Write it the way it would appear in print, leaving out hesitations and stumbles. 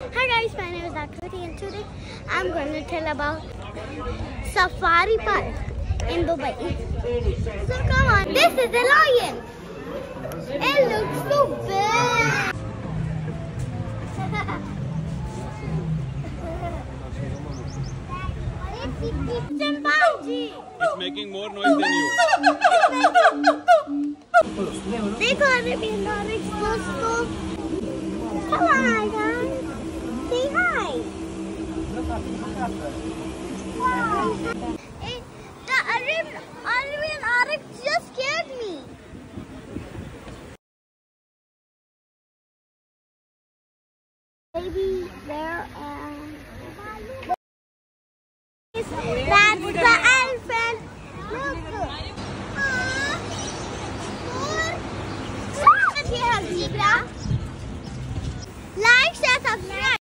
Hi guys, my name is Aakhirti and today I'm going to tell about Safari Park in Dubai. So come on, this is the lion. It looks so big. Chimpanzee. It's making more noise than you. देखो अरे बिंदारिक दोस्तों. Come on guys, say hi. Wow. The Arabian Arif just scared me. Baby bear and that's the elephant. Look. Zebra. Like, share, subscribe.